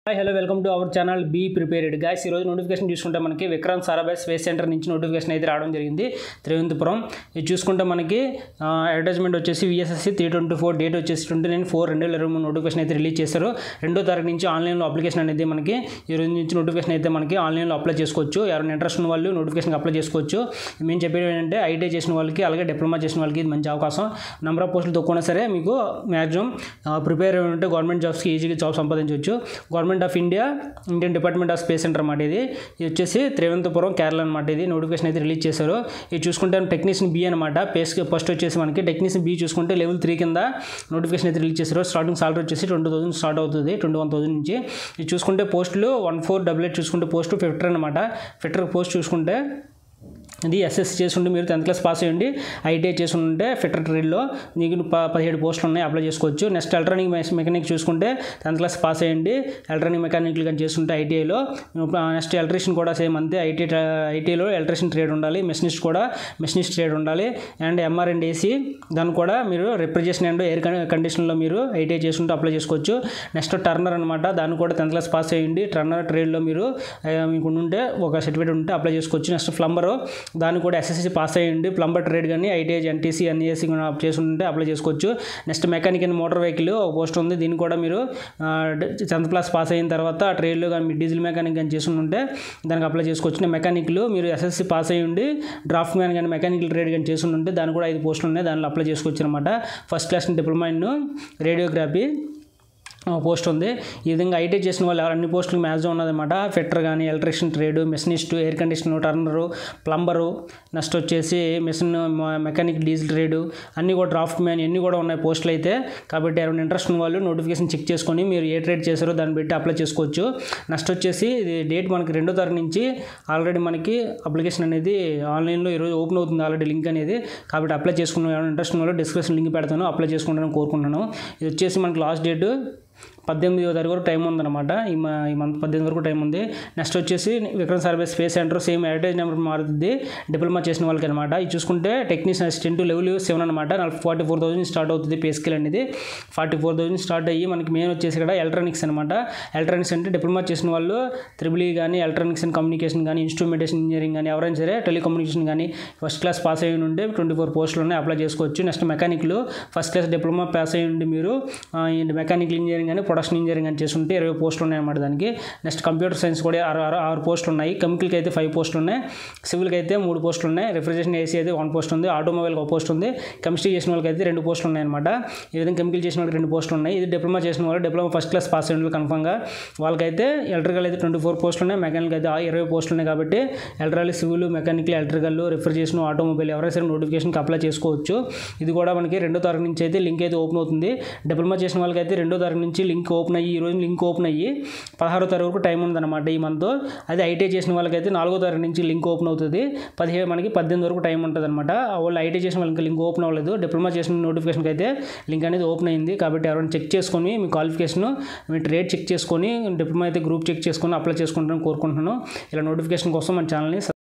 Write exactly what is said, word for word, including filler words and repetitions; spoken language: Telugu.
Hi hello welcome to our channel be prepared guys. ఈరోజు నోటిఫికేషన్ చూసుకుంటే మనకి విక్రాంత్ సారాభాయ్ స్పేస్ సెంటర్ నుంచి నోటిఫికేషన్ అయితే రావడం జరిగింది తిరువనంతపురం. ఇది చూసుకుంటే మనకి అడ్వర్టైజ్మెంట్ వచ్చేసి VSSC three twenty four date వచ్చేసి ట్వంటీ నైన్ ఫోర్ రెండు వేల ఇరవై మూడు నోటిఫికేషన్ అయితే రిలీజ్ చేశారు. రెండో తారీఖు నుంచి ఆన్లైన్లో అప్లికేషన్ అనేది మనకి ఈ రోజు నుంచి నోటిఫికేషన్ అయితే మనకి ఆన్లైన్లో అప్లై చేసుకోవచ్చు. ఎవరైనా ఇంట్రెస్ట్ ఉన్న వాళ్ళు నోటిఫికేషన్ అప్లై చేసుకోవచ్చు. మేము చెప్పేది ఏంటంటే ఐటీఐ చేసిన వాళ్ళకి అలాగే డిప్లొమా చేసిన వాళ్ళకి ఇది మంచి అవకాశం. నెంబర్ ఆఫ్ పోస్టులు తక్కువైనా సరే మీకు మ్యాక్సిమం ప్రిపేర్ ఉంటే గవర్నమెంట్ జాబ్స్కి ఈజీగా జాబ్ సంపాదించవచ్చు. Government of India Indian department of space centre అన్నమాట. ఇది ఇది వచ్చేసి తిరువనంతపురం కేరళ అనమాట. ఇది నోటిఫికేషన్ అయితే రిలీజ్ చేశారు. ఇది చూసుకుంటే టెక్నీషియన్ బి అనమాట. పేస్ ఫస్ట్ వచ్చేసి మనకి టెక్నీషియన్ బి చూసుకుంటే లెవెల్ త్రీ కింద నోటిఫికేషన్ అయితే రిలీజ్ చేశారు. స్టార్టింగ్ సాలరీ వచ్చేసి ట్వంటీ థౌసండ్ స్టార్ట్ అవుతుంది, ట్వంటీ వన్ థౌసండ్ నుంచి. ఇది చూసుకుంటే పోస్టులు వన్ ఫోర్ డబుల్ ఎయిట్ చూసుకుంటే పోస్ట్ ఫిఫ్టర్ అనమాట. ఫిఫ్టర్ పోస్ట్ చూసుకుంటే ఇది ఎస్ఎస్సి చేసుకుంటే మీరు టెన్త్ క్లాస్ పాస్ అయ్యండి. ఐటీఐ చేసుకుంటే ఫిట్టర్ ట్రేడ్లో మీకు ప పదిహేడు పోస్టులు ఉన్నాయి, అప్లై చేసుకోవచ్చు. నెక్స్ట్ ఎలక్ట్రానిక్ మెకానిక్ చూసుకుంటే టెన్త్ క్లాస్ పాస్ అయ్యండి. ఎలక్ట్రానిక్ మెకానిక్లు కానీ చేసుకుంటే ఐటీఐలో. నెక్స్ట్ ఎలక్ట్రీషియన్ కూడా సేమ్ అంతే. ఐటీఐ ఐటీఐలో ఎలక్ట్రీషియన్ ట్రేడ్ ఉండాలి. మెషినిస్ట్ కూడా మెషినిస్ట్ ట్రేడ్ ఉండాలి. అండ్ ఎంఆర్ అండ్ ఏసీ దాన్ని కూడా మీరు రిఫ్రిజరేషన్ అండ్ ఎయిర్ కండిషన్లో మీరు ఐటీఐ చేసుకుంటే అప్లై చేసుకోవచ్చు. నెక్స్ట్ టర్నర్ అనమాట. దాన్ని కూడా టెన్త్ క్లాస్ పాస్ అయ్యండి. టర్నర్ ట్రేడ్లో మీరు మీకు ఉంటే ఒక సర్టిఫికేట్ ఉంటే అప్లై చేసుకోవచ్చు. నెక్స్ట్ ప్లంబరు దాన్ని కూడా ఎస్ఎస్సి పాస్ అయ్యండి. ప్లంబర్ ట్రేడ్ కానీ ఐటీఐ ఎన్టీసీ ఎన్ఈఎస్సీ చేసుకుంటే అప్లై చేసుకోవచ్చు. Next mechanic and motor vehicle ఒక పోస్ట్ ఉంది. దీన్ని కూడా మీరు టెన్త్ క్లాస్ పాస్ అయిన తర్వాత ఆ ట్రేడ్లో కానీ మీరు డీజిల్ మెకానిక్ కానీ చేసుకుంటే దానికి అప్లై చేసుకోవచ్చు. మెకానిక్లు మీరు ఎస్ఎస్సి పాస్ అయ్యండి. డ్రాఫ్ట్ మ్యాన్ కానీ మెకానికల్ ట్రేడ్ కానీ చేసుకుంటే దాన్ని కూడా ఐదు పోస్టులు ఉన్నాయి, దానిలో అప్లై చేసుకోవచ్చు అనమాట. First class diploma in radiography post ఉంది. ఈ విధంగా ఐటీ చేసిన వాళ్ళు అన్ని పోస్టులు మ్యాక్సిమం ఉన్నదన్నమాట. ఫిట్టర్ కానీ electrician trade, machinist, air conditioner, turner, plumber, next వచ్చేసి మెషిన్ మెకానిక్, డీజిల్ ట్రేడ్ అన్నీ కూడా డ్రాఫ్ట్ మ్యాన్ అన్నీ కూడా ఉన్నాయి పోస్టులు అయితే. కాబట్టి ఎవరైనా ఇంట్రెస్ట్ ఉన్న వాళ్ళు నోటిఫికేషన్ చెక్ చేసుకొని మీరు ఏ ట్రేడ్ చేశారో దాన్ని బట్టి అప్లై చేసుకోవచ్చు. నెక్స్ట్ వచ్చేసి ఇది డేట్ మనకి రెండో తారీఖు నుంచి ఆల్రెడీ మనకి అప్లికేషన్ అనేది ఆన్లైన్లో ఈరోజు ఓపెన్ అవుతుంది ఆల్రెడీ లింక్ అనేది. కాబట్టి అప్లై చేసుకున్న ఎవరైనా ఇంట్రెస్ట్ ఉన్న వాళ్ళు డిస్క్రిప్షన్ లింక్ పెడతాను, అప్లై చేసుకుంటాను కోరుకుంటున్నాను. ఇది వచ్చేసి మనకి లాస్ట్ డేట్ పద్దెనిమిదో తారీఖు వరకు టైం ఉందన్నమాట. ఈ ఈ మంత్ పద్దెనిమిది వరకు టైం ఉంది. నెక్స్ట్ వచ్చేసి Vikrant Sarabhai space centre same advertise number మారుతుంది డిప్లొమా చేసిన వాళ్ళకి అనమాట. ఇది చూసుకుంటే టెక్నీషియన్ అసిస్టెంట్ లెవెల్ సెవెన్ అనమాట. ఫార్టీ ఫోర్ థౌసండ్ స్టార్ట్ అవుతుంది పే స్కేల్ అనేది. ఫార్టీ ఫోర్ థౌసండ్ స్టార్ట్ అయ్యి మనకి మెయిన్ వచ్చేసి ఇక్కడ ఎలక్ట్రానిక్స్ అనమాట. ఎలక్ట్రానిక్స్ అంటే డిప్లొమా చేసిన వాళ్ళు త్రిబుల్ ఈ కానీ ఎలక్ట్రానిక్స్ అండ్ కమ్యూనికేషన్ కానీ ఇన్స్ట్రుమెంటేషన్ ఇంజనీరింగ్ కానీ ఎవరైనా సరే టెలికమ్యూనికేషన్ కానీ ఫస్ట్ క్లాస్ పాస్ అయ్యి ఉంటే ట్వంటీ ఫోర్ పోస్టులు ఉన్నాయి, అప్లై చేసుకోవచ్చు. నెక్స్ట్ మెకానిక్లు ఫస్ట్ క్లాస్ డిప్లొమా పాస్ అయ్యి ఉండి మీరు మెకానికల్ ఇంజనీరింగ్ కానీ ప్రొడక్షన్ ఇంజనీరింగ్ అని చేసుకుంటే ఇరవై పోస్టులు ఉన్నాయన్నమాట దానికి. నెక్స్ట్ కంప్యూటర్ సైన్స్ కూడా ఆరు ఆరు ఆరు పోస్టులు ఉన్నాయి. కెమికల్కి అయితే ఫైవ్ పోస్టులు ఉన్నాయి, సివిల్కి అయితే మూడు పోస్టులు ఉన్నాయి, రిఫ్రిజరేషన్ ఏసీ అయితే వన్ పోస్ట్ ఉంది, ఆటోమొబైల్కి ఒక పోస్ట్ ఉంది, కెమిస్ట్రీ చేసిన వాళ్ళకి అయితే రెండు పోస్టులు ఉన్నాయన్నమాట. ఈ విధంగా కెమికల్ చేసిన వాళ్ళకి రెండు పోస్టులు ఉన్నాయి. ఇది డిప్లొమా చేసిన వాళ్ళు డిప్లొమా ఫస్ట్ క్లాస్ పాస్ అయిన వాళ్ళు కన్ఫర్మ్గా వాళ్ళకైతే ఎలక్ట్రికల్ అయితే ట్వంటీ ఫోర్ పోస్టులు ఉన్నాయి, మెకానికల్ అయితే ఇరవై పోస్టులు ఉన్నాయి. కాబట్టి electrical, civil, mechanical, electrical, refrigeration, automobile ఎవరైనా సరే నోటిఫికేషన్కి అప్లై చేసుకోవచ్చు. ఇది కూడా మనకి రెండో తారీఖు నుంచి అయితే లింక్ అయితే ఓపెన్ అవుతుంది. డిప్లొమా చేసిన వాళ్ళకి అయితే రెండో తారీఖు నుంచి లింక్ ఓపెన్ అయ్యి ఈ రోజు లింక్ ఓపెన్ అయ్యి పదహారో తారీఖు వరకు టైం ఉందన్నమాట ఈ మంత్. అది ఐటీఐ చేసిన వాళ్ళకైతే నాలుగో తారీఖు నుంచి లింక్ ఓపెన్ అవుతుంది. పదిహేను మనకి పద్దెనిమిది వరకు టైం ఉంటుంది అనమాట. వాళ్ళు ఐటీఐ చేసిన వాళ్ళకి లింక్ ఓపెన్ అవ్వలేదు, డిప్లొమా చేసిన నోటిఫికేషన్కి అయితే లింక్ అనేది ఓపెన్ అయింది. కాబట్టి ఎవరైనా చెక్ చేసుకొని మీ క్వాలిఫికేషన్ మీ ట్రేడ్ చెక్ చేసుకొని డిప్లొమా అయితే గ్రూప్ చెక్ చేసుకొని అప్లై చేసుకుంటారని కోరుకుంటున్నాను. ఇలా నోటిఫికేషన్ కోసం మన ఛానల్ని